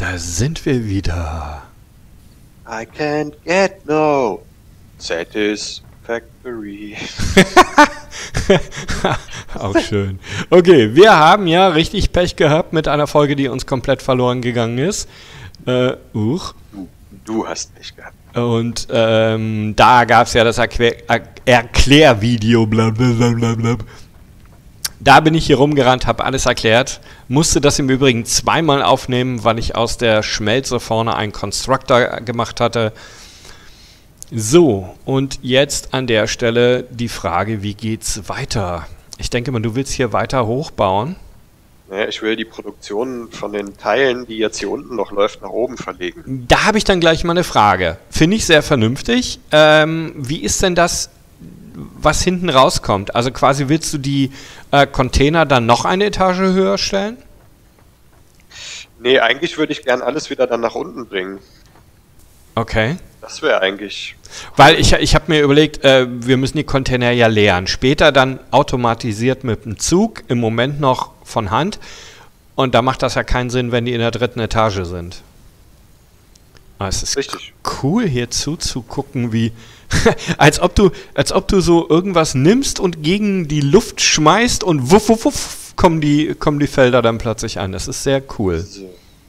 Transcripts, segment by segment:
Da sind wir wieder. I can't get no satisfactory. Auch schön. Okay, wir haben ja richtig Pech gehabt mit einer Folge, die uns komplett verloren gegangen ist. Du hast Pech gehabt. Und da gab es ja das Erklärvideo, blablabla. Da bin ich hier rumgerannt, habe alles erklärt. Musste das im Übrigen zweimal aufnehmen, weil ich aus der Schmelze vorne einen Constructor gemacht hatte. So, und jetzt an der Stelle die Frage, wie geht's weiter? Ich denke mal, du willst hier weiter hochbauen. Naja, ich will die Produktion von den Teilen, die jetzt hier unten noch läuft, nach oben verlegen. Da habe ich dann gleich mal eine Frage. Finde ich sehr vernünftig. Wie ist denn das, was hinten rauskommt? Also quasi willst du die Container dann noch eine Etage höher stellen? Nee, eigentlich würde ich gern alles wieder dann nach unten bringen. Okay. Das wäre eigentlich... Weil ich habe mir überlegt, wir müssen die Container ja leeren. Später dann automatisiert mit dem Zug, im Moment noch von Hand. Und da macht das ja keinen Sinn, wenn die in der 3. Etage sind. Aber es ist Richtig. Cool, hier zuzugucken, wie... als ob du so irgendwas nimmst und gegen die Luft schmeißt und wuff, wuff, wuff, kommen die Felder dann plötzlich an. Das ist sehr cool. So.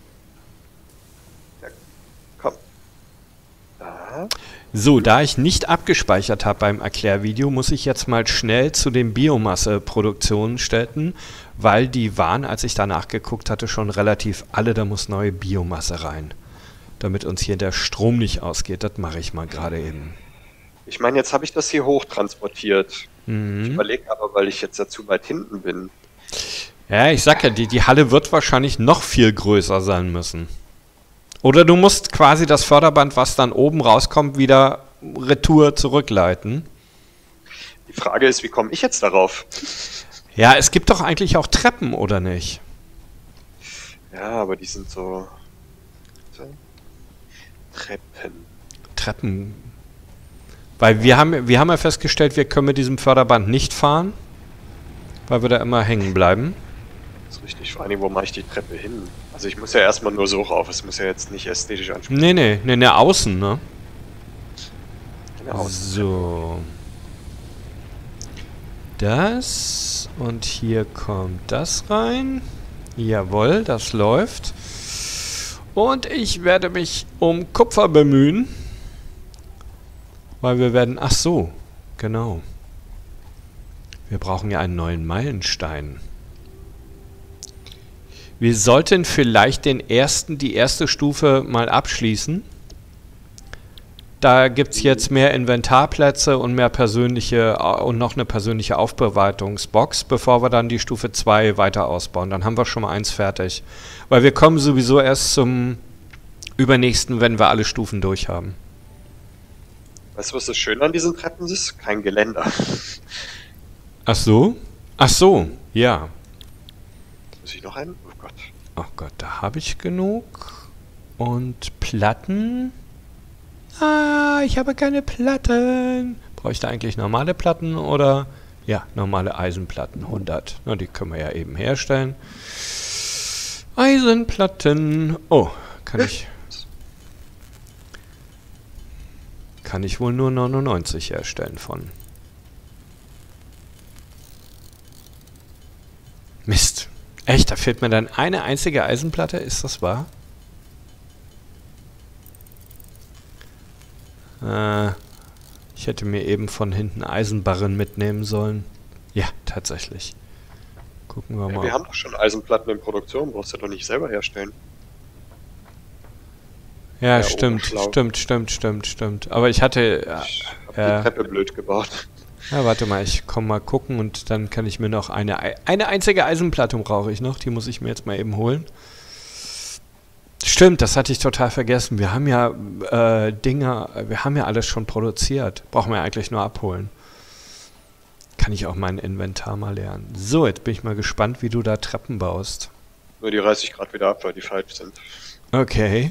Ja, komm. Da. So, da ich nicht abgespeichert habe beim Erklärvideo, muss ich jetzt mal schnell zu den Biomasseproduktionen stellen, weil die waren, als ich danach geguckt hatte, schon relativ alle, da muss neue Biomasse rein. Damit uns hier der Strom nicht ausgeht. Das mache ich mal gerade eben. Ich meine, jetzt habe ich das hier hoch transportiert. Mhm. Ich überlege aber, weil ich jetzt ja zu weit hinten bin. Ja, ich sag ja, die Halle wird wahrscheinlich noch viel größer sein müssen. Oder du musst quasi das Förderband, was dann oben rauskommt, wieder retour zurückleiten. Die Frage ist, wie komme ich jetzt darauf? Ja, es gibt doch eigentlich auch Treppen, oder nicht? Ja, aber die sind so... Treppen. Weil wir haben ja festgestellt, wir können mit diesem Förderband nicht fahren, weil wir da immer hängen bleiben. Das ist richtig. Vor allem, wo mache ich die Treppe hin? Also ich muss ja erstmal nur so rauf. Es muss ja jetzt nicht ästhetisch ansprechen. Nee, außen, ne? Außen. So. Das. Und hier kommt das rein. Jawohl, das läuft. Und ich werde mich um Kupfer bemühen. Weil wir werden... Ach so, genau. Wir brauchen ja einen neuen Meilenstein. Wir sollten vielleicht die erste Stufe mal abschließen. Da gibt es jetzt mehr Inventarplätze und mehr und noch eine persönliche Aufbereitungsbox, bevor wir dann die Stufe 2 weiter ausbauen. Dann haben wir schon mal eins fertig. Weil wir kommen sowieso erst zum übernächsten, wenn wir alle Stufen durch haben. Weißt du, was das Schöne an diesen Treppen ist? Kein Geländer. Ach so? Ach so, ja. Muss ich noch einen? Oh Gott. Oh Gott, da habe ich genug. Und Platten? Ah, ich habe keine Platten. Brauche ich da eigentlich normale Platten oder? Ja, normale Eisenplatten, 100. Na, die können wir ja eben herstellen. Eisenplatten. Oh, kann ich wohl nur 99 herstellen von. Mist. Echt, da fehlt mir dann eine einzige Eisenplatte? Ist das wahr? Ich hätte mir eben von hinten Eisenbarren mitnehmen sollen. Ja, tatsächlich. Gucken wir mal. Wir haben doch schon Eisenplatten in Produktion. Brauchst du doch nicht selber herstellen. Ja, stimmt. Aber ich hatte... Ich hab die Treppe blöd gebaut. Ja, warte mal, ich komme mal gucken und dann kann ich mir noch eine einzige Eisenplatte brauche ich noch. Die muss ich mir jetzt mal eben holen. Stimmt, das hatte ich total vergessen. Wir haben ja wir haben ja alles schon produziert. Brauchen wir eigentlich nur abholen. Kann ich auch mein Inventar mal lernen. So, jetzt bin ich mal gespannt, wie du da Treppen baust. Nur die reiße ich gerade wieder ab, weil die falsch sind. Okay.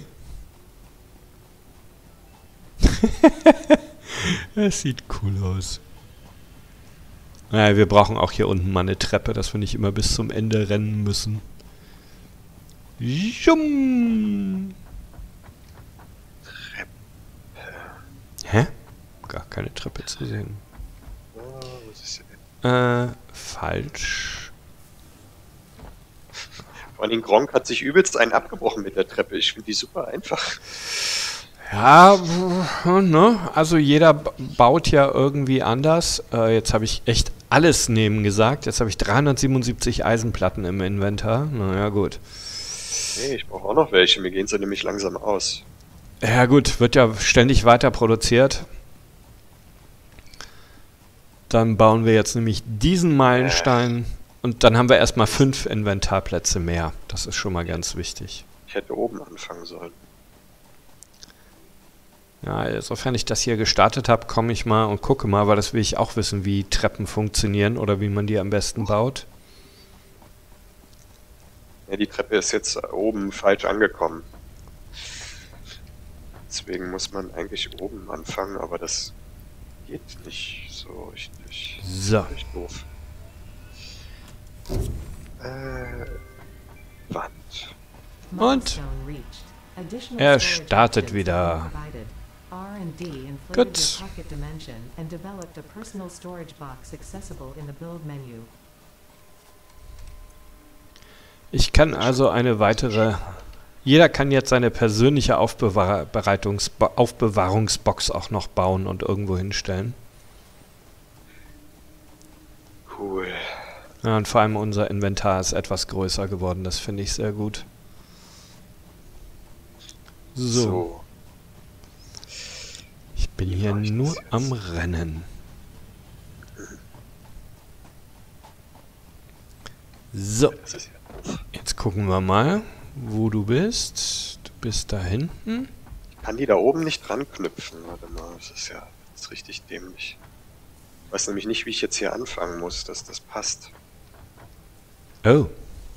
Das sieht cool aus. Naja, wir brauchen auch hier unten mal eine Treppe, dass wir nicht immer bis zum Ende rennen müssen. Jum. Hä? Gar keine Treppe zu sehen. Oh, was ist denn? Falsch. Vor allem Gronkh hat sich übelst einen abgebrochen mit der Treppe. Ich finde die super einfach. Ja, ne? Also jeder baut ja irgendwie anders. Jetzt habe ich echt alles nehmen gesagt. Jetzt habe ich 377 Eisenplatten im Inventar. Naja, gut. Nee, ich brauche auch noch welche. Mir gehen sie nämlich langsam aus. Ja gut, wird ja ständig weiter produziert. Dann bauen wir jetzt nämlich diesen Meilenstein und dann haben wir erstmal 5 Inventarplätze mehr. Das ist schon mal ganz wichtig. Ich hätte oben anfangen sollen. Ja, sofern ich das hier gestartet habe, komme ich mal und gucke mal, weil das will ich auch wissen, wie Treppen funktionieren oder wie man die am besten baut. Ja, die Treppe ist jetzt oben falsch angekommen. Deswegen muss man eigentlich oben anfangen, aber das geht nicht so richtig. So. Das ist echt doof. Wand. Und er startet wieder. Gut. Ich kann also eine weitere... Jeder kann jetzt seine persönliche Aufbewahrungsbox auch noch bauen und irgendwo hinstellen. Cool. Ja, und vor allem unser Inventar ist etwas größer geworden. Das finde ich sehr gut. So. Ich bin hier nur am Rennen. So. Jetzt gucken wir mal, wo du bist. Du bist da hinten. Kann die da oben nicht dran knüpfen? Warte mal, das ist ja jetzt richtig dämlich. Ich weiß nämlich nicht, wie ich jetzt hier anfangen muss, dass das passt. Oh.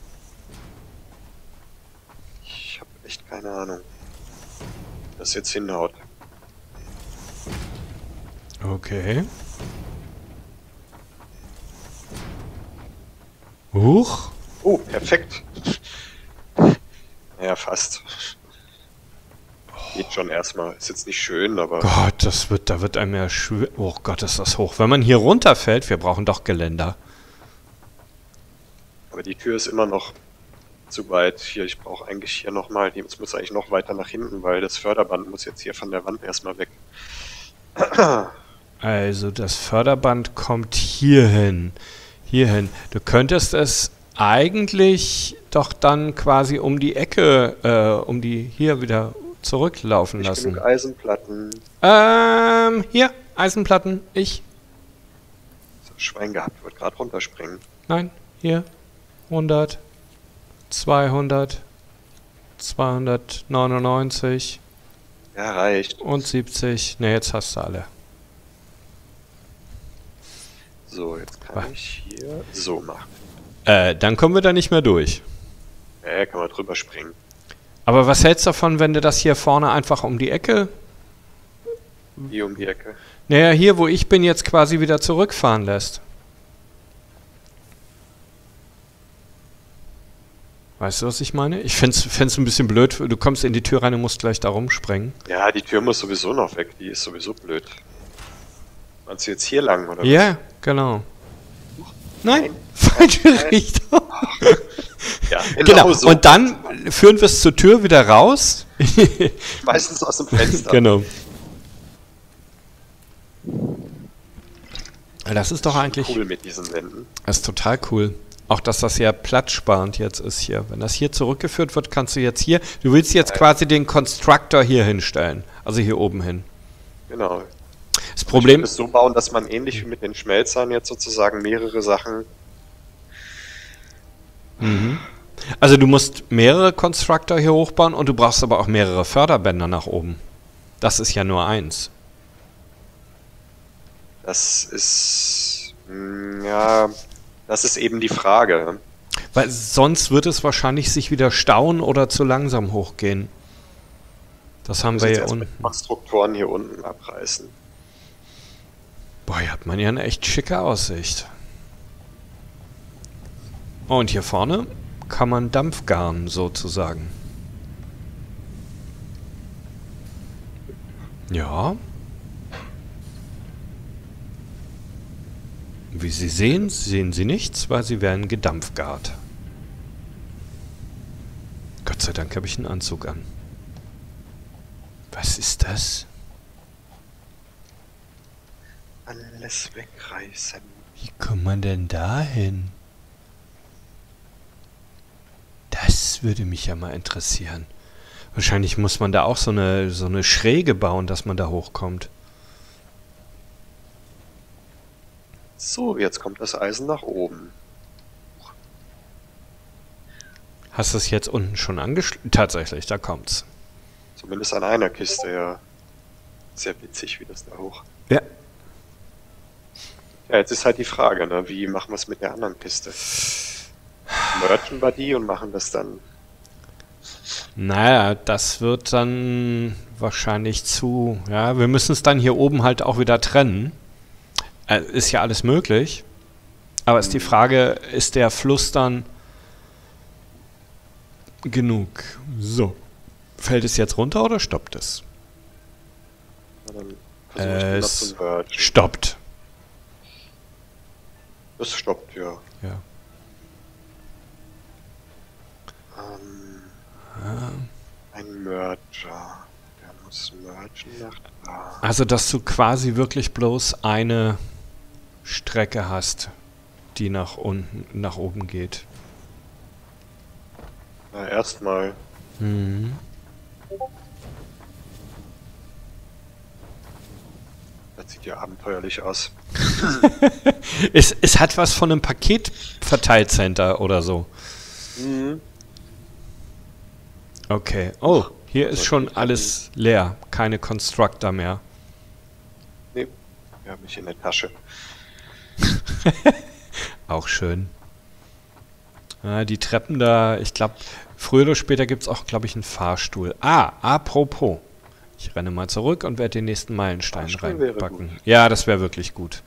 Ich habe echt keine Ahnung, wie das jetzt hinhaut. Okay. Huch. Oh, perfekt. Ja, fast. Geht schon erstmal. Ist jetzt nicht schön, aber... Gott, da wird einem ja schwer... Oh Gott, ist das hoch. Wenn man hier runterfällt, wir brauchen doch Geländer. Aber die Tür ist immer noch zu weit. Hier, ich brauche eigentlich hier nochmal... Es muss eigentlich noch weiter nach hinten, weil das Förderband muss jetzt hier von der Wand erstmal weg. Also, das Förderband kommt hierhin. Hierhin. Du könntest es eigentlich doch dann quasi um die Ecke, hier wieder zurücklaufen Nicht lassen. genug Eisenplatten. Hier, Eisenplatten, ich. So, Schwein gehabt, wird gerade runterspringen. Nein, hier, 100, 200, 299 Ja, reicht. und 70. Ne, jetzt hast du alle. So, jetzt kann ich hier so machen. Dann kommen wir da nicht mehr durch. Ja, kann man drüber springen. Aber was hältst du davon, wenn du das hier vorne einfach um die Ecke... Hier um die Ecke. Naja, hier, wo ich bin, jetzt quasi wieder zurückfahren lässt. Weißt du, was ich meine? Ich find's ein bisschen blöd. Du kommst in die Tür rein und musst gleich da rumspringen. Ja, die Tür muss sowieso noch weg. Die ist sowieso blöd. Meinst du jetzt hier lang, oder Ja, genau. Nein, falsche Richtung. Ja, Genau, so. und dann führen wir es zur Tür wieder raus. Meistens aus dem Fenster. Genau. Das ist doch eigentlich... Cool mit diesen Wänden. Das ist total cool. Auch, dass das ja platzsparend jetzt ist hier. Wenn das hier zurückgeführt wird, kannst du jetzt hier... Du willst jetzt quasi den Constructor hier hinstellen. Also hier oben hin. Genau. Das Problem... Ich würde es so bauen, dass man ähnlich wie mit den Schmelzern jetzt sozusagen mehrere Sachen... Also du musst mehrere Constructor hier hochbauen und du brauchst aber auch mehrere Förderbänder nach oben. Das ist ja nur eins. Das ist... Ja... Das ist eben die Frage. Weil sonst wird es wahrscheinlich sich wieder stauen oder zu langsam hochgehen. Das haben wir hier unten. Konstruktoren hier unten abreißen. Boah, hier hat man ja eine echt schicke Aussicht. Und hier vorne kann man Dampf garen, sozusagen. Ja. Wie Sie sehen, sehen Sie nichts, weil Sie werden gedampfgart. Gott sei Dank habe ich einen Anzug an. Was ist das? Alles wegreißen. Wie kommt man denn da hin? Das würde mich ja mal interessieren. Wahrscheinlich muss man da auch so eine Schräge bauen, dass man da hochkommt. So, jetzt kommt das Eisen nach oben. Hast du es jetzt unten schon angeschlossen? Tatsächlich, da kommt's. Zumindest an einer Kiste, ja. Sehr witzig, wie das da hoch. Ja. Ja, jetzt ist halt die Frage, ne? Wie machen wir es mit der anderen Kiste? Merchen wir die und machen das dann. Naja, das wird dann wahrscheinlich zu... Ja, wir müssen es dann hier oben halt auch wieder trennen. Ist ja alles möglich. Aber ist die Frage, ist der Fluss dann genug? So. Fällt es jetzt runter oder stoppt es? Na, dann versuche ich den noch zu merchen. Stoppt. Das stoppt, ja. Ja. Ein Merger. Der muss mergen nach da. Also, dass du quasi wirklich bloß eine Strecke hast, die nach unten, nach oben geht. Na, erstmal. Mhm. Das sieht ja abenteuerlich aus. Es hat was von einem Paketverteilcenter oder so. Mhm. Okay. Oh, hier ist schon alles leer. Keine Constructor mehr. Nee, wir haben mich in der Tasche. Auch schön. Ja, die Treppen da, ich glaube, früher oder später gibt es auch, glaube ich, einen Fahrstuhl. Ah, apropos. Ich renne mal zurück und werde den nächsten Meilenstein Fahrstuhl wäre reinpacken. gut. Ja, das wäre wirklich gut.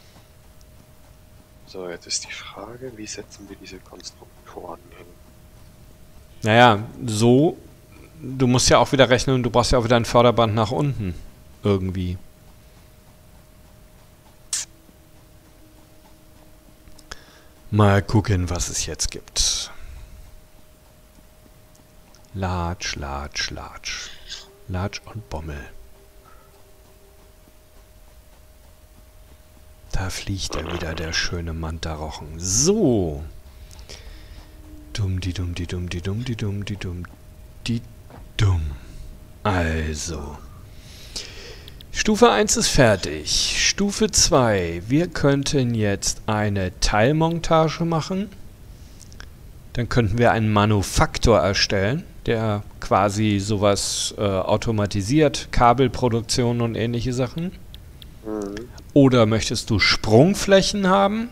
So, jetzt ist die Frage, wie setzen wir diese Konstruktoren hin? Naja, so, du musst ja auch wieder rechnen, du brauchst ja auch wieder ein Förderband nach unten. Irgendwie. Mal gucken, was es jetzt gibt. Latsch, Latsch, Latsch. Latsch und Bommel. Da fliegt er wieder, der schöne Mantarochen. So. Dumm, die dumm, die dumm, die dumm, die dumm, die dumm, die dumm. Also. Stufe 1 ist fertig. Stufe 2. Wir könnten jetzt eine Teilmontage machen. Dann könnten wir einen Manufaktor erstellen, der quasi sowas automatisiert, Kabelproduktion und ähnliche Sachen. Mhm. Oder möchtest du Sprungflächen haben?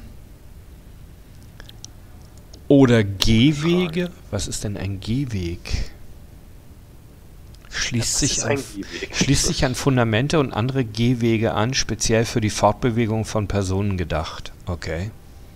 Oder Gehwege? Was ist denn ein Gehweg? Schließt sich an Fundamente und andere Gehwege an, speziell für die Fortbewegung von Personen gedacht. Okay.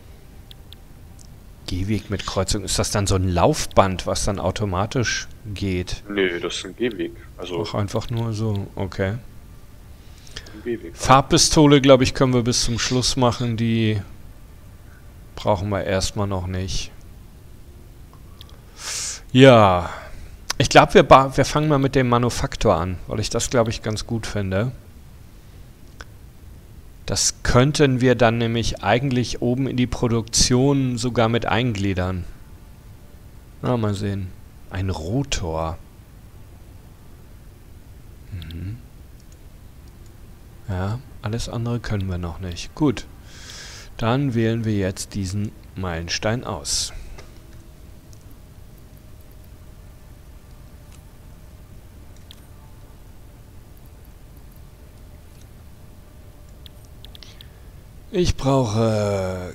Gehweg mit Kreuzung. Ist das dann so ein Laufband, was dann automatisch geht? Nee, das ist ein Gehweg. Also Auch einfach nur so. Okay. ein Gehweg. Farbpistole, glaube ich, können wir bis zum Schluss machen. Die brauchen wir erstmal noch nicht. Ja. Ich glaube, wir fangen mal mit dem Manufaktor an, weil ich das, glaube ich, ganz gut finde. Das könnten wir dann nämlich eigentlich oben in die Produktion sogar mit eingliedern. Na, mal sehen. Ein Rotor. Mhm. Ja, alles andere können wir noch nicht. Gut. Dann wählen wir jetzt diesen Meilenstein aus. Ich brauche...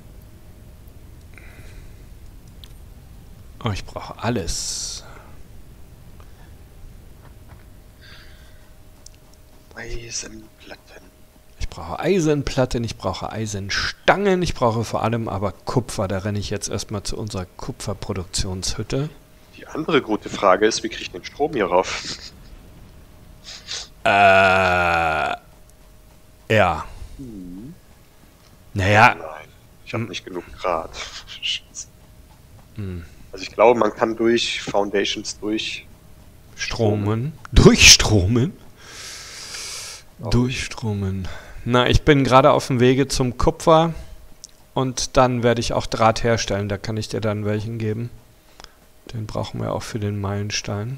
Oh, ich brauche alles. Eisenplatten. Ich brauche Eisenplatten, ich brauche Eisenstangen, ich brauche vor allem aber Kupfer. Da renne ich jetzt erstmal zu unserer Kupferproduktionshütte. Die andere gute Frage ist, wie kriege ich den Strom hier rauf? Ja. Naja. Nein, ich habe nicht genug Grad. Also ich glaube, man kann durch Foundations Durchstromen. Durchstromen. Na, ich bin gerade auf dem Wege zum Kupfer und dann werde ich auch Draht herstellen. Da kann ich dir dann welchen geben. Den brauchen wir auch für den Meilenstein.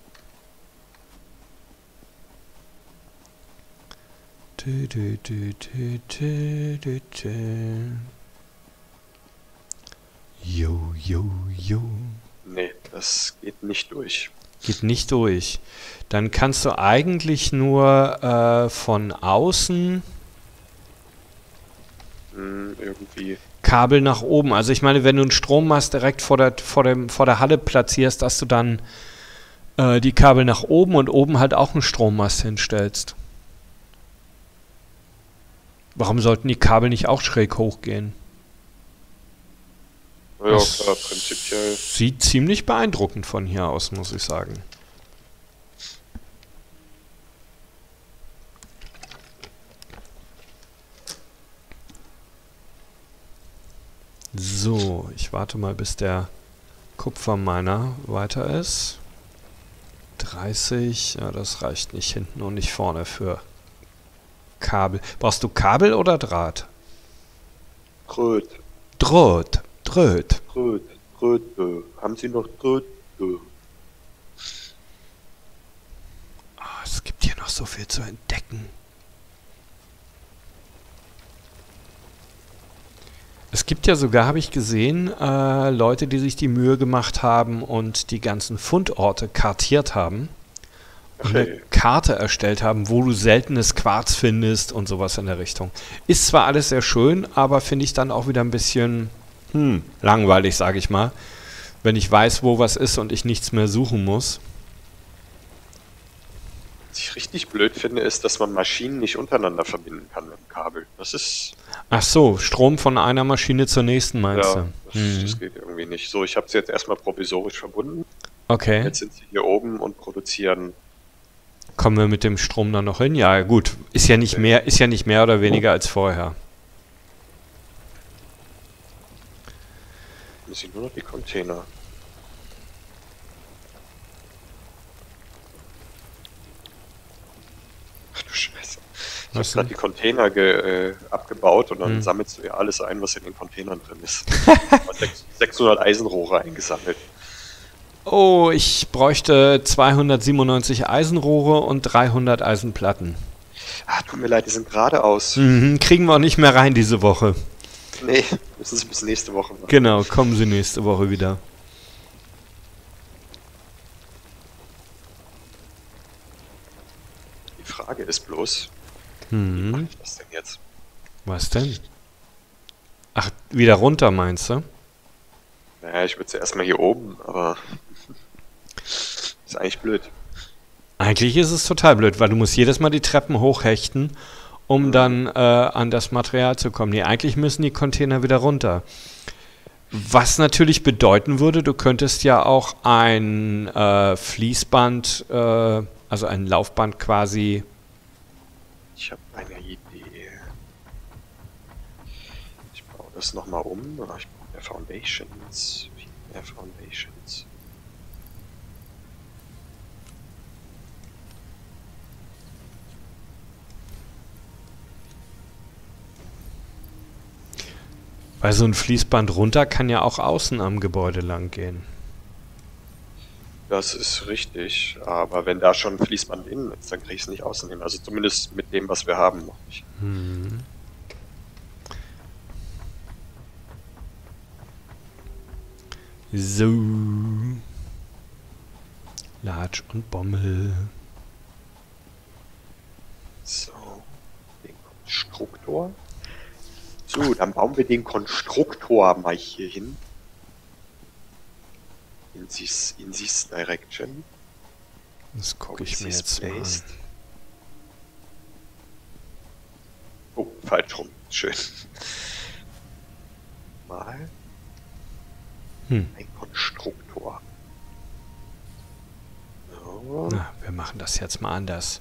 Jo, jo, jo. Nee, das geht nicht durch. Geht nicht durch. Dann kannst du eigentlich nur von außen Irgendwie. Kabel nach oben. Also ich meine, wenn du einen Strommast direkt vor der Halle platzierst, dass du dann die Kabel nach oben und oben halt auch einen Strommast hinstellst. Warum sollten die Kabel nicht auch schräg hochgehen? Ja, klar, prinzipiell. Sieht ziemlich beeindruckend von hier aus, muss ich sagen. So, ich warte mal, bis der Kupferminer weiter ist. 30, ja, das reicht nicht hinten und nicht vorne für Kabel. Brauchst du Kabel oder Draht? Dröt. Dröt. Haben Sie noch Dröt? Es gibt hier noch so viel zu entdecken. Es gibt ja sogar, habe ich gesehen, Leute, die sich die Mühe gemacht haben und die ganzen Fundorte kartiert haben. Und eine Karte erstellt haben, wo du seltenes Quarz findest und sowas in der Richtung. Ist zwar alles sehr schön, aber finde ich dann auch wieder ein bisschen langweilig, sage ich mal. Wenn ich weiß, wo was ist und ich nichts mehr suchen muss. Was ich richtig blöd finde, ist, dass man Maschinen nicht untereinander verbinden kann mit dem Kabel. Das ist... Ach so, Strom von einer Maschine zur nächsten, meinst du? Das geht irgendwie nicht. So, ich habe sie jetzt erstmal provisorisch verbunden. Okay. Jetzt sind sie hier oben und produzieren... Kommen wir mit dem Strom dann noch hin? Ja, gut. Ist ja nicht mehr oder weniger als vorher. Das sind nur noch die Container. Ach du Scheiße. Ich habe gerade die Container abgebaut und dann sammelst du ja alles ein, was in den Containern drin ist. 600 Eisenrohre eingesammelt. Oh, ich bräuchte 297 Eisenrohre und 300 Eisenplatten. Ah, tut mir leid, die sind geradeaus. Kriegen wir auch nicht mehr rein diese Woche. Nee, müssen sie bis nächste Woche machen. Genau, kommen sie nächste Woche wieder. Die Frage ist bloß, wie mache ich das denn jetzt? Was denn? Ach, wieder runter meinst du? Naja, ich würde sie erstmal hier oben, aber ist eigentlich blöd. Eigentlich ist es total blöd, weil du musst jedes Mal die Treppen hochhechten, um dann an das Material zu kommen. Nee, eigentlich müssen die Container wieder runter. Was natürlich bedeuten würde, du könntest ja auch ein Fließband, also ein Laufband quasi... Ich habe eine Idee. Ich baue das nochmal um. Ich brauche mehr Foundations. Viel mehr Foundations. Weil so ein Fließband runter kann ja auch außen am Gebäude lang gehen. Das ist richtig, aber wenn da schon ein Fließband innen ist, dann kriege ich es nicht außen hin. Also zumindest mit dem, was wir haben, noch nicht. So. Latsch und Bommel. So, den Konstruktor. So, dann bauen wir den Konstruktor mal hier hin. In this direction. Das gucke ich mir jetzt mal an. falsch rum. Schön. Mal. Ein Konstruktor. So. Na, wir machen das jetzt mal anders.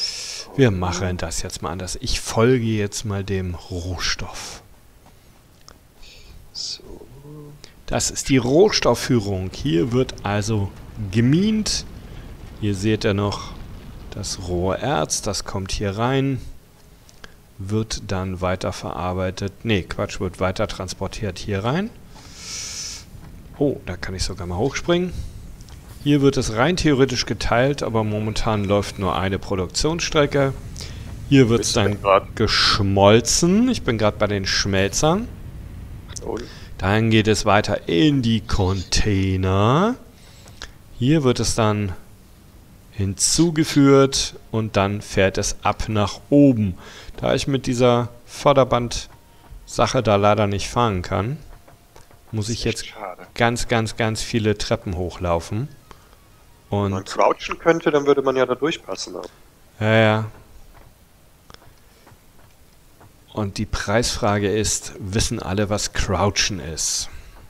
Ich folge jetzt mal dem Rohstoff. So. Das ist die Rohstoffführung. Hier wird also gemint. Hier seht ihr noch das rohe Erz. Das kommt hier rein. Wird dann weiterverarbeitet. Nee, Quatsch, wird weiter transportiert hier rein. Oh, da kann ich sogar mal hochspringen. Hier wird es rein theoretisch geteilt, aber momentan läuft nur eine Produktionsstrecke. Hier wird es dann geschmolzen. Ich bin gerade bei den Schmelzern. Dann geht es weiter in die Container. Hier wird es dann hinzugeführt und dann fährt es ab nach oben. Da ich mit dieser Förderband-Sache da leider nicht fahren kann, muss ich jetzt ganz viele Treppen hochlaufen. Und wenn man crouchen könnte, dann würde man ja da durchpassen. Ja. Und die Preisfrage ist, wissen alle, was Crouchen ist?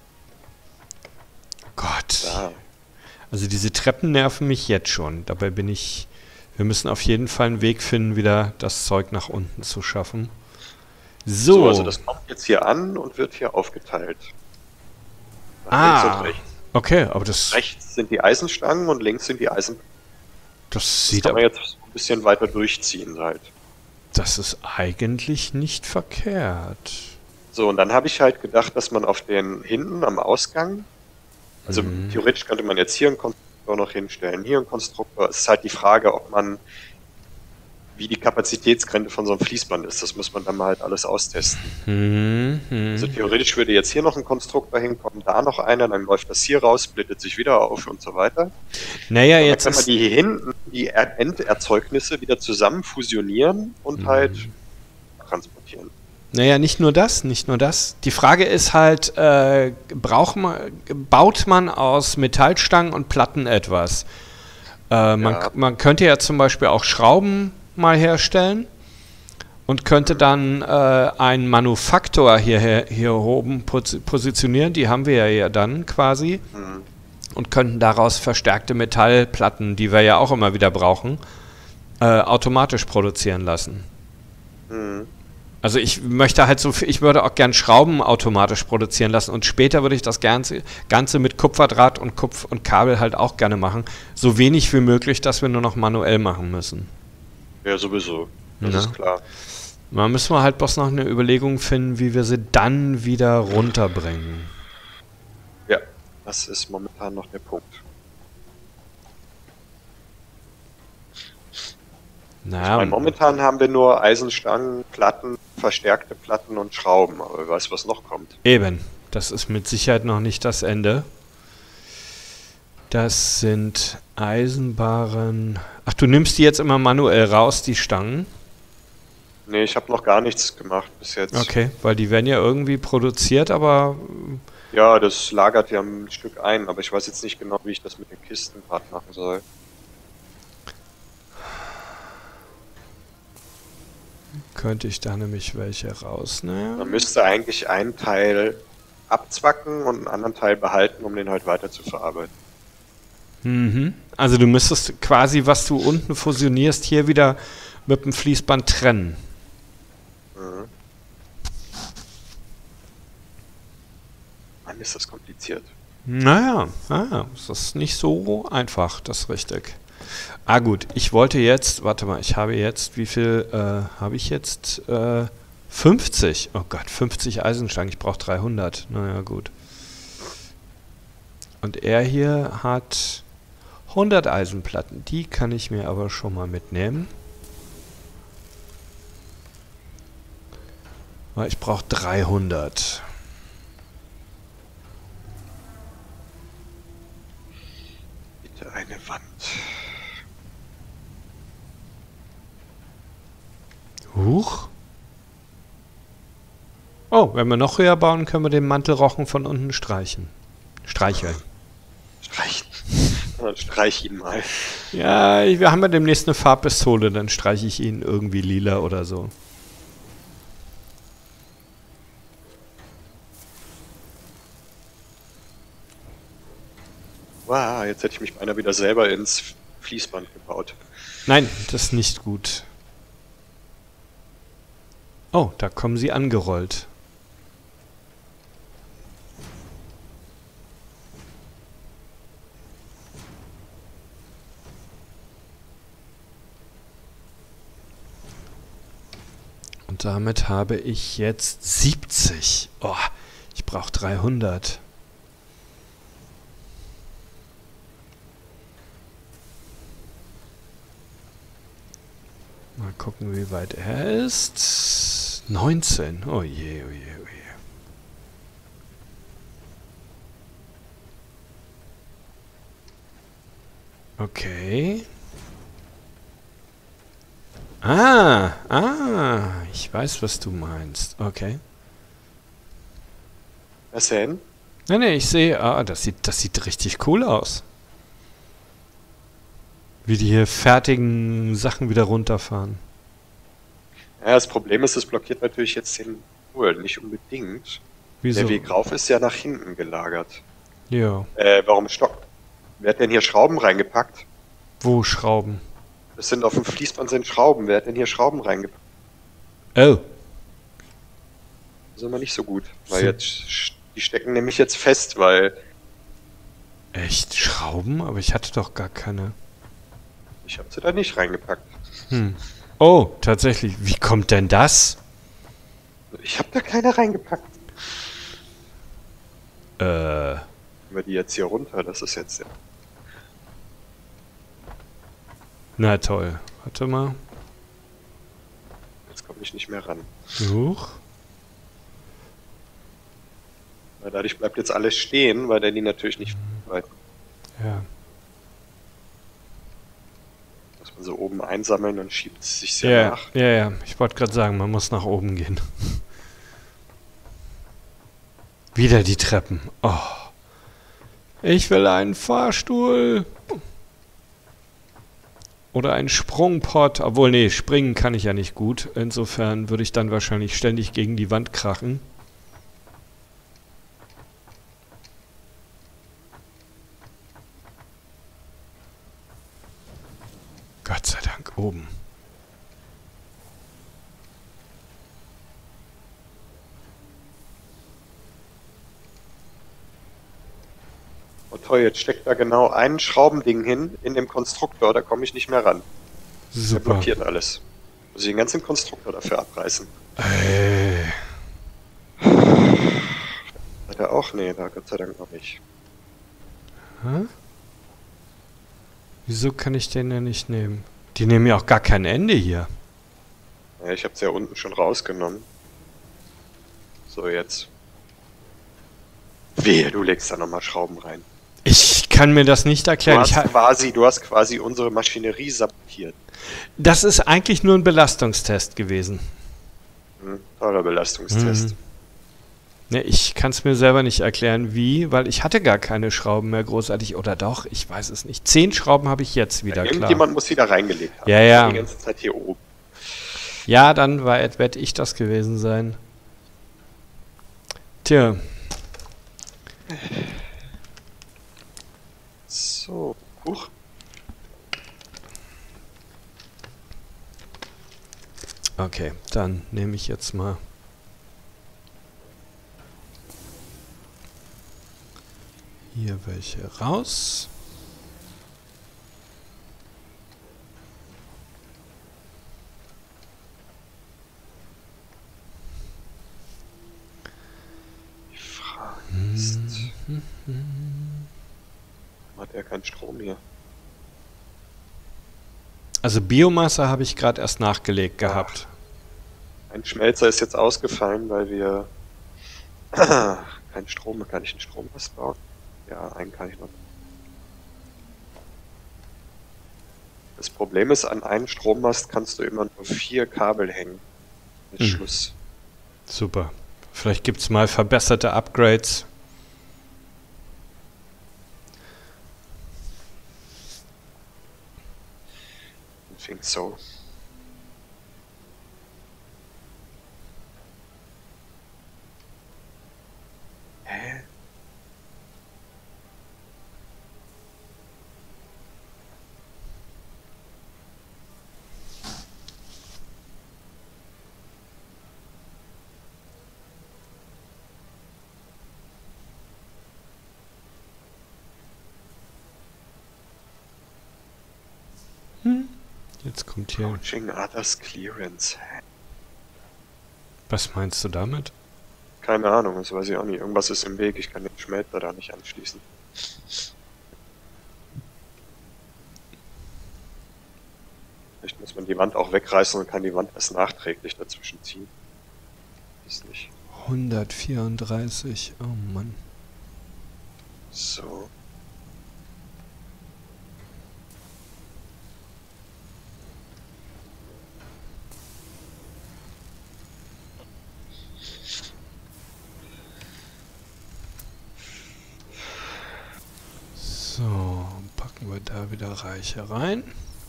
Gott. Ja. Also diese Treppen nerven mich jetzt schon. Dabei wir müssen auf jeden Fall einen Weg finden, wieder das Zeug nach unten zu schaffen. So, also das kommt jetzt hier an und wird hier aufgeteilt. Links und rechts. Okay, aber das... Rechts sind die Eisenstangen und links sind die Eisen... Das kann man jetzt ein bisschen weiter durchziehen halt. Das ist eigentlich nicht verkehrt. So, und dann habe ich halt gedacht, dass man auf den hinten am Ausgang, also theoretisch könnte man jetzt hier einen Konstruktor noch hinstellen, hier einen Konstruktor. Es ist halt die Frage, ob man, wie die Kapazitätsgrenze von so einem Fließband ist. Das muss man dann mal halt alles austesten. Also theoretisch würde jetzt hier noch ein Konstruktor hinkommen, da noch einer, dann läuft das hier raus, splittet sich wieder auf und so weiter. Naja, und jetzt dann kann man die hier hinten, die Enderzeugnisse wieder zusammen fusionieren und halt transportieren. Naja, nicht nur das. Die Frage ist halt, baut man aus Metallstangen und Platten etwas? Man könnte ja zum Beispiel auch Schrauben mal herstellen und könnte dann einen Manufaktor hier oben positionieren. Die haben wir ja dann quasi. Und könnten daraus verstärkte Metallplatten, die wir ja auch immer wieder brauchen, automatisch produzieren lassen. Also ich würde auch gern Schrauben automatisch produzieren lassen und später würde ich das Ganze mit Kupferdraht und Kabel halt auch gerne machen. So wenig wie möglich, dass wir nur noch manuell machen müssen. Ja, sowieso. Das ist klar. Da müssen wir halt bloß noch eine Überlegung finden, wie wir sie dann wieder runterbringen. Ja, das ist momentan noch der Punkt. Naja, meine, momentan haben wir nur Eisenstangen, Platten, verstärkte Platten und Schrauben, aber wer weiß, was noch kommt. Eben, das ist mit Sicherheit noch nicht das Ende. Das sind Eisenbaren... Ach, du nimmst die jetzt immer manuell raus, die Stangen? Nee, ich habe noch gar nichts gemacht bis jetzt. Okay, weil die werden ja irgendwie produziert, aber... Ja, das lagert ja ein Stück ein, aber ich weiß jetzt nicht genau, wie ich das mit den Kisten gerade machen soll. Könnte ich da nämlich welche rausnehmen? Man müsste eigentlich einen Teil abzwacken und einen anderen Teil behalten, um den halt weiter zu verarbeiten. Also du müsstest quasi, was du unten fusionierst, hier wieder mit dem Fließband trennen. Mann, ist das kompliziert. Naja, das ist nicht so einfach, das ist richtig. Gut, ich wollte jetzt, warte mal, ich habe jetzt, wie viel habe ich jetzt? 50. Oh Gott, 50 Eisenstangen, ich brauche 300. Naja, gut. Und er hier hat 100 Eisenplatten. Die kann ich mir aber schon mal mitnehmen. Weil ich brauche 300. Bitte eine Wand. Huch. Oh, wenn wir noch höher bauen, können wir den Mantelrochen von unten streicheln. Streicheln. Dann streich ihn mal. Ja, wir haben ja demnächst eine Farbpistole, dann streiche ich ihn irgendwie lila oder so. Wow, jetzt hätte ich mich beinahe wieder selber ins Fließband gebaut. Nein, das ist nicht gut. Oh, da kommen sie angerollt. Und damit habe ich jetzt 70. Oh, ich brauche 300. Mal gucken, wie weit er ist. 19. Oh je, oh je, oh je. Okay. Ich weiß, was du meinst. Okay. Was denn? Nee, ich sehe, das sieht richtig cool aus. Wie die hier fertigen Sachen wieder runterfahren. Ja, das Problem ist, es blockiert natürlich jetzt den Pool, nicht unbedingt. Wieso? Der Weg rauf ist ja nach hinten gelagert. Ja. Warum stockt? Wer hat denn hier Schrauben reingepackt? Wo Schrauben? Das sind auf dem Fließband sind Schrauben. Wer hat denn hier Schrauben reingepackt? Oh. Das ist immer nicht so gut. Weil jetzt, die stecken nämlich jetzt fest, weil Echt? Schrauben? Aber ich hatte doch gar keine. ich habe sie da nicht reingepackt. Oh, tatsächlich. Wie kommt denn das? Ich habe da keine reingepackt. Äh. Über die jetzt hier runter, das ist jetzt ja. Na toll. Warte mal. Jetzt komme ich nicht mehr ran. Huch. Weil dadurch bleibt jetzt alles stehen, weil der die natürlich nicht weit. Ja. Muss man so oben einsammeln und schiebt es sich sehr nach. Ja. Ich wollte gerade sagen, man muss nach oben gehen. Wieder die Treppen. Oh. Ich will einen Fahrstuhl. Oder einen Sprungpott. Obwohl, nee, springen kann ich ja nicht gut. Insofern würde ich dann wahrscheinlich ständig gegen die Wand krachen. Gott sei Dank, oben. Oh toll, jetzt steckt da genau ein Schraubending hin in dem Konstruktor, da komme ich nicht mehr ran. Der Super. blockiert alles. Muss ich den ganzen Konstruktor dafür abreißen. Hat er auch? Nee, da Gott sei Dank noch nicht. Hä? Wieso kann ich den denn nicht nehmen? Die nehmen ja auch gar kein Ende hier. Ja, ich habe es ja unten schon rausgenommen. So, jetzt. Wehe, du legst da nochmal Schrauben rein. Ich kann mir das nicht Du erklären. hast quasi unsere Maschinerie sabotiert. Das ist eigentlich nur ein Belastungstest gewesen. Toller Belastungstest. Ne, ich kann es mir selber nicht erklären, wie, weil ich hatte gar keine Schrauben mehr großartig. Oder doch, ich weiß es nicht. 10 Schrauben habe ich jetzt wieder, klar. Irgendjemand muss sie da reingelegt haben. Ja. Die ganze Zeit hier oben. Ja, dann werde ich das gewesen sein. Tja. So, huch. Okay, dann nehme ich jetzt mal hier welche raus. Die Frage ist, hat er keinen Strom hier? Also Biomasse habe ich gerade erst nachgelegt gehabt. Ein Schmelzer ist jetzt ausgefallen, weil wir keinen Strom, kann ich einen Strommast bauen? Ja, einen kann ich noch. Das Problem ist, an einen Strommast kannst du immer nur 4 Kabel hängen. Das ist Schluss. Super. Vielleicht gibt es mal verbesserte Upgrades. I think so. Hä? Jetzt kommt hier... Approaching others clearance. Was meinst du damit? Keine Ahnung, das weiß ich auch nicht. Irgendwas ist im Weg, ich kann den Schmelzer da nicht anschließen. Vielleicht muss man die Wand auch wegreißen und kann die Wand erst nachträglich dazwischen ziehen. Ist nicht. 134, oh Mann. So. So, packen wir da wieder Reiche rein.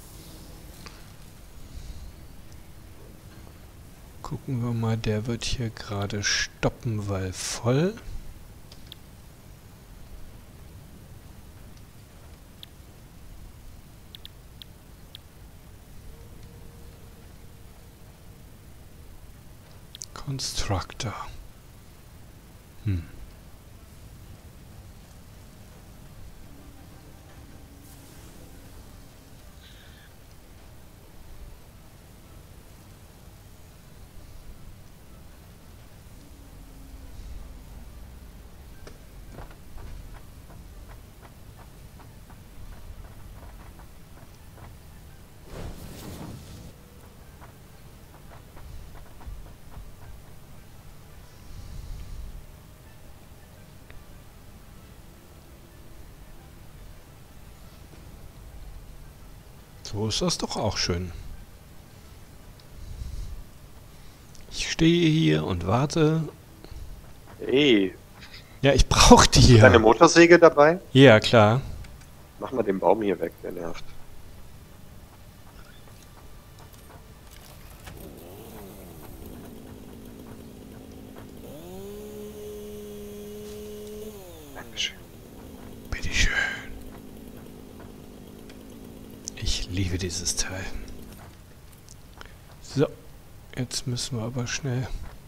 Gucken wir mal, der wird hier gerade stoppen, weil voll. Constructor. So ist das doch auch schön. Ich stehe hier und warte. Hey, Ja, ich brauche die deine ja. Motorsäge dabei? Ja, klar. Mach mal den Baum hier weg, der nervt. Dankeschön. Bitteschön. Ich liebe dieses Teil. So, jetzt müssen wir aber schnell.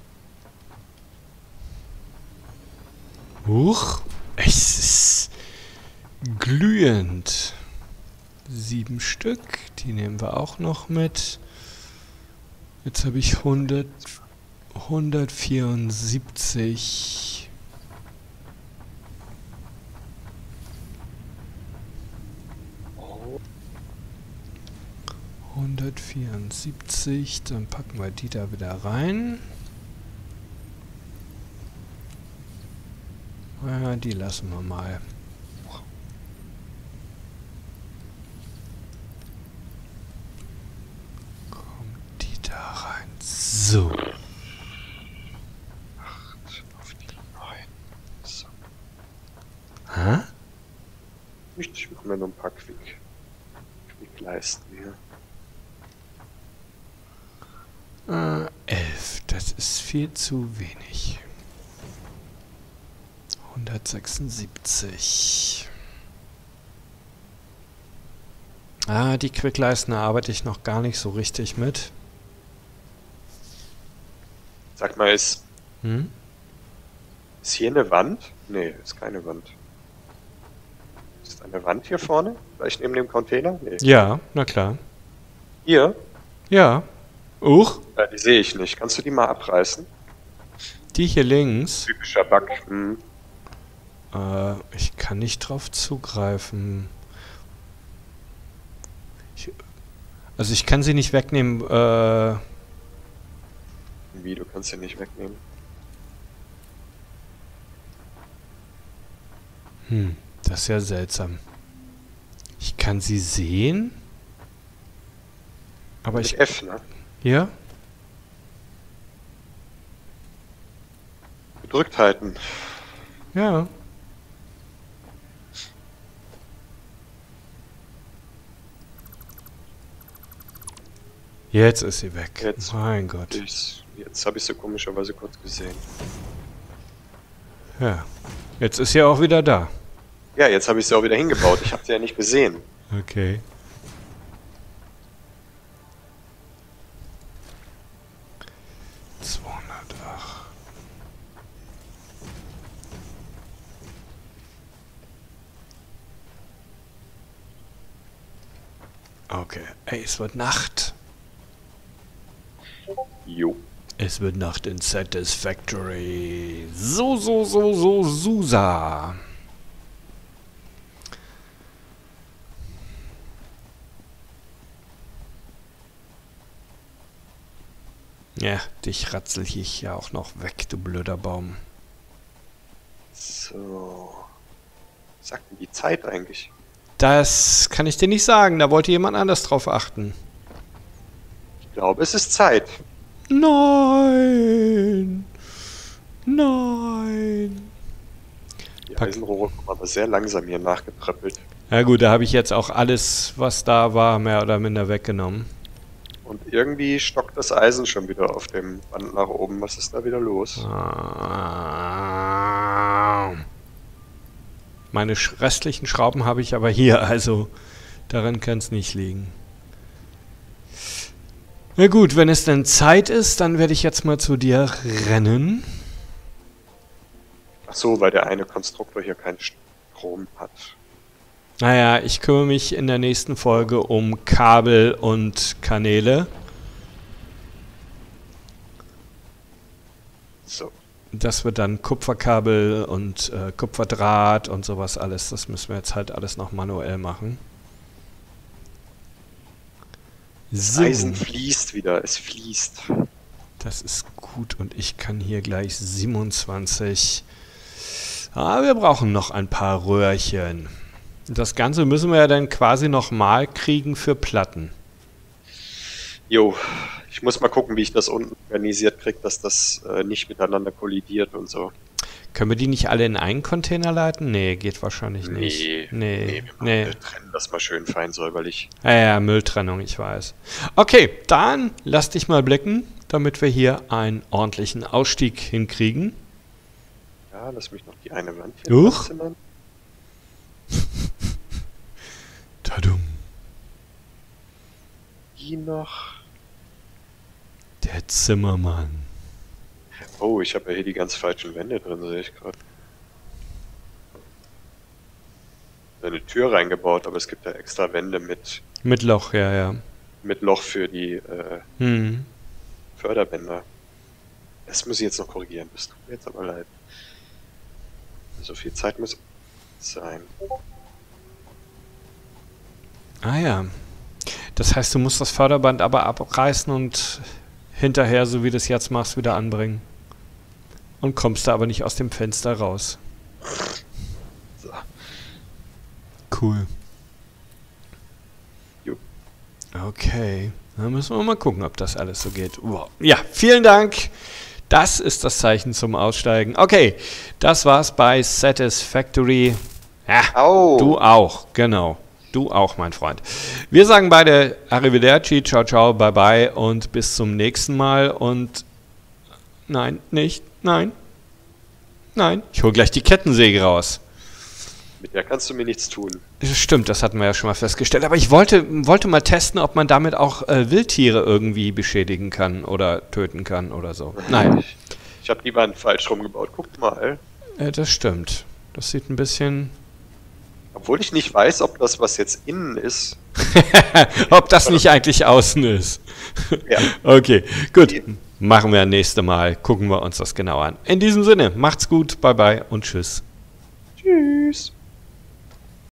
Huch, es ist glühend. 7 Stück, die nehmen wir auch noch mit. Jetzt habe ich 174. Oh, 174, dann packen wir die da wieder rein. Ja, die lassen wir mal. Kommt die da rein. So. 8 auf die 9. So. Hä? Ich mache mir nur ein paar Quickleisten hier. 11, das ist viel zu wenig. 176. Die Quickleisten arbeite ich noch gar nicht so richtig mit. Sag mal, ist hier eine Wand? Nee, ist keine Wand. Ist eine Wand hier vorne? Vielleicht neben dem Container? Nee. Ja, na klar. Hier? Ja. Die sehe ich nicht. Kannst du die mal abreißen? Die hier links. Typischer Bug. Ich kann nicht drauf zugreifen. Also ich kann sie nicht wegnehmen. Wie, du kannst sie nicht wegnehmen? Das ist ja seltsam. Ich kann sie sehen. Aber Mit ich... F, ne? Ja? Gedrückt halten. Ja. Jetzt ist sie weg. Jetzt. Mein Gott. Jetzt habe ich sie komischerweise kurz gesehen. Ja. Jetzt ist sie auch wieder da. Ja, jetzt habe ich sie auch wieder hingebaut. Ich habe sie ja nicht gesehen. Okay. Okay. Ey, es wird Nacht. Jo. Es wird Nacht in Satisfactory. Susa. Ja, dich ratzel ich ja auch noch weg, du blöder Baum. So. Was sagt denn die Zeit eigentlich? Das kann ich dir nicht sagen, da wollte jemand anders drauf achten. Ich glaube, es ist Zeit. Nein! Nein! Die Eisenrohre kommen aber sehr langsam hier nachgetröppelt. Ja gut, da habe ich jetzt auch alles, was da war, mehr oder minder weggenommen. Und irgendwie stockt das Eisen schon wieder auf dem Band nach oben. Was ist da wieder los? Meine restlichen Schrauben habe ich aber hier, also daran kann es nicht liegen. Na gut, wenn es denn Zeit ist, dann werde ich jetzt mal zu dir rennen. Ach so, weil der eine Konstruktor hier keinen Strom hat. Naja, ich kümmere mich in der nächsten Folge um Kabel und Kanäle. So. Das wird dann Kupferkabel und Kupferdraht und sowas alles. Das müssen wir jetzt halt alles noch manuell machen. Das Eisen fließt wieder, es fließt. Das ist gut und ich kann hier gleich 27. Wir brauchen noch ein paar Röhrchen. Das Ganze müssen wir ja dann quasi nochmal kriegen für Platten. Jo, ich muss mal gucken, wie ich das unten organisiert kriege, dass das nicht miteinander kollidiert und so. Können wir die nicht alle in einen Container leiten? Nee, geht wahrscheinlich nicht. Nee, wir trennen das mal schön fein säuberlich. Ja, Mülltrennung, ich weiß. Okay, dann lass dich mal blicken, damit wir hier einen ordentlichen Ausstieg hinkriegen. Ja, lass mich noch die eine Wand hier zimmern. Tadum. Die noch. Der Zimmermann. Oh, ich habe ja hier die ganz falschen Wände drin, sehe ich gerade. Eine Tür reingebaut, aber es gibt ja extra Wände mit Loch, ja. Mit Loch für die Förderbänder. Das muss ich jetzt noch korrigieren, das tut mir jetzt aber leid. So viel Zeit muss sein. Ah ja. Das heißt, du musst das Förderband aber abreißen und hinterher, so wie du es jetzt machst, wieder anbringen. Und kommst da aber nicht aus dem Fenster raus. So. Cool. Jo. Okay. Dann müssen wir mal gucken, ob das alles so geht. Wow. Ja, vielen Dank. Das ist das Zeichen zum Aussteigen. Okay, das war's bei Satisfactory. Ja, du auch, genau. Du auch, mein Freund. Wir sagen beide Arrivederci, ciao, ciao, bye, bye und bis zum nächsten Mal. Und nein, nicht, nein, ich hole gleich die Kettensäge raus. Mit der kannst du mir nichts tun. Stimmt, das hatten wir ja schon mal festgestellt. Aber ich wollte mal testen, ob man damit auch Wildtiere irgendwie beschädigen kann oder töten kann oder so. Nein. Ich habe die Wand falsch rumgebaut. Guck mal. Das stimmt. Das sieht ein bisschen... Obwohl ich nicht weiß, ob das, was jetzt innen ist... ob das nicht eigentlich außen ist. Ja. Okay, gut. Machen wir nächste Mal. Gucken wir uns das genau an. In diesem Sinne, macht's gut, bye bye und tschüss. Tschüss.